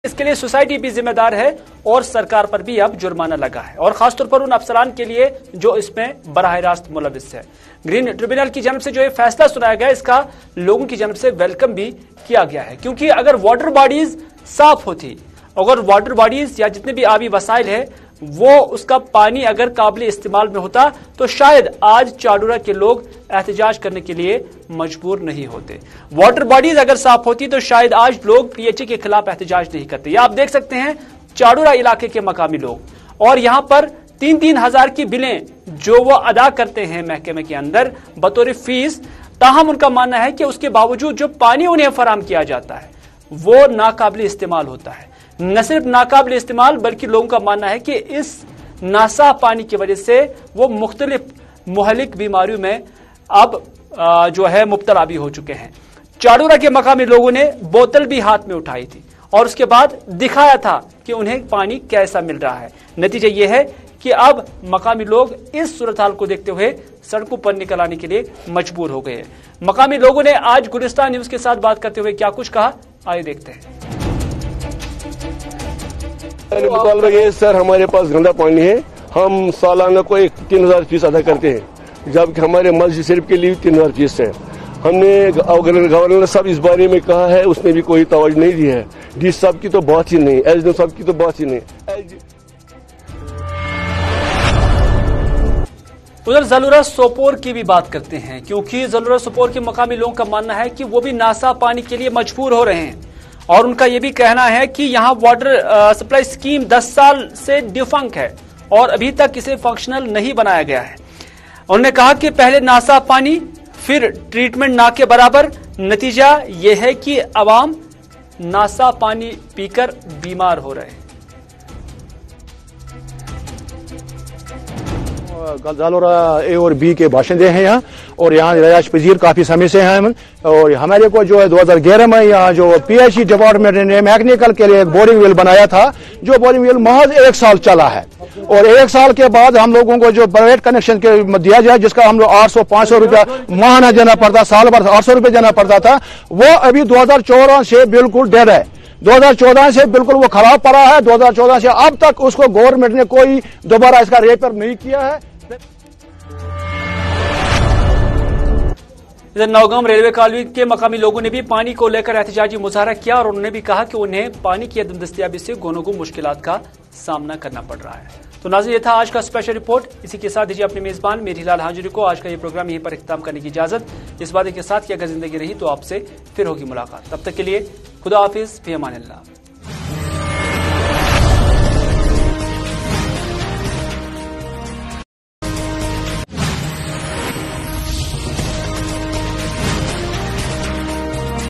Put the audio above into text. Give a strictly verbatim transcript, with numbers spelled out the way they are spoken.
इसके लिए सोसाइटी भी जिम्मेदार है और सरकार पर भी अब जुर्माना लगा है और खासतौर पर उन अफसरान के लिए जो इसमें बराह रास्त मुलविस है। ग्रीन ट्रिब्यूनल की जानब से जो ये फैसला सुनाया गया इसका लोगों की जानब से वेलकम भी किया गया है, क्योंकि अगर वाटर बॉडीज साफ होती, अगर वाटर बॉडीज या जितने भी आबी वसाइल है वो उसका पानी अगर काबिल इस्तेमाल में होता तो शायद आज चाडूरा के लोग एहतजाज करने के लिए मजबूर नहीं होते। वाटर बॉडीज अगर साफ होती तो शायद आज लोग पीएचई के खिलाफ एहतजाज नहीं करते। आप देख सकते हैं चाडूरा इलाके के मकामी लोग और यहां पर तीन तीन हजार की बिलें जो वो अदा करते हैं महकमे के अंदर बतौर फीस, ताहम उनका मानना है कि उसके बावजूद जो पानी उन्हें फराम किया जाता है वो नाकाबिल इस्तेमाल होता है। न सिर्फ नाकाबिल इस्तेमाल बल्कि लोगों का मानना है कि इस नासाफ पानी की वजह से वो मुख्तलिफ मुहलिक बीमारियों में अब जो है मुब्तला भी हो चुके हैं। चाडूरा के मकामी लोगों ने बोतल भी हाथ में उठाई थी और उसके बाद दिखाया था कि उन्हें पानी कैसा मिल रहा है। नतीजा यह है कि अब मकामी लोग इस सूरत हाल को देखते हुए सड़कों पर निकल आने के लिए मजबूर हो गए हैं। मकामी लोगों ने आज गुलिस्तान न्यूज के साथ बात करते हुए क्या कुछ कहा, आइए देखते हैं। मुतालबा ये सर, हमारे पास गंदा पानी है, हम सालाना को एक तीन हजार फीस अदा करते हैं, जबकि हमारे मस्जिद शरीफ के लिए तीन हजार फीस है। हमने गवर्नर साहब इस बारे में कहा है, उसने भी कोई तवज्जो नहीं दी है। डी साहब की तो बात ही नहीं, एसडीएम साहब की तो बात ही नहीं। उधर ज़लूरा सोपोर की भी बात करते हैं, क्योंकि ज़लूरा सोपोर के मकामी लोगों का मानना है कि वो भी नासा पानी के लिए मजबूर हो रहे हैं और उनका यह भी कहना है कि यहाँ वाटर सप्लाई स्कीम दस साल से डिफंक्ट है और अभी तक इसे फंक्शनल नहीं बनाया गया है। उन्होंने कहा कि पहले नासा पानी फिर ट्रीटमेंट ना के बराबर, नतीजा यह है कि अवाम नासा पानी पीकर बीमार हो रहे हैं। ज़लूरा ए और बी के बाशिंदे हैं यहाँ और यहाँ रिहायश पजीर काफी समय से हैं और हमारे को जो है दो हजार ग्यारह में यहाँ जो पीएचई डिपार्टमेंट ने मैकेनिकल के लिए एक बोरिंग वेल बनाया था, जो बोरिंग वेल महज एक साल चला है और एक साल के बाद हम लोगों को जो प्राइवेट कनेक्शन के दिया जाए जिसका हम लोग आठ सौ पांच सौ रुपया माहाना देना पड़ता, साल भर आठ सौ रुपया देना पड़ता था, वो अभी दो हजार चौदह से बिल्कुल डेड है। दो हजार चौदह से बिल्कुल वो खराब पड़ा है। दो हजार चौदह से अब तक उसको गवर्नमेंट ने कोई दोबारा इसका रिपेयर नहीं किया है। इधर नौगाम रेलवे कॉलोनी के मकामी लोगों ने भी पानी को लेकर एहतजाजी मुजाहरा किया और उन्होंने भी कहा कि उन्हें पानी की अदम दस्तयाबी से गोनों को मुश्किलात का सामना करना पड़ रहा है। तो नाज़रीन, ये था आज का स्पेशल रिपोर्ट। इसी के साथ दीजिए अपने मेजबान मेरीलाल हाजिरी को आज का ये प्रोग्राम यहीं पर इख्तिताम करने की इजाजत, इस वादे के साथ कि अगर जिंदगी रही तो आपसे फिर होगी मुलाकात। तब तक के लिए खुदा हाफिज, फी अमान अल्लाह।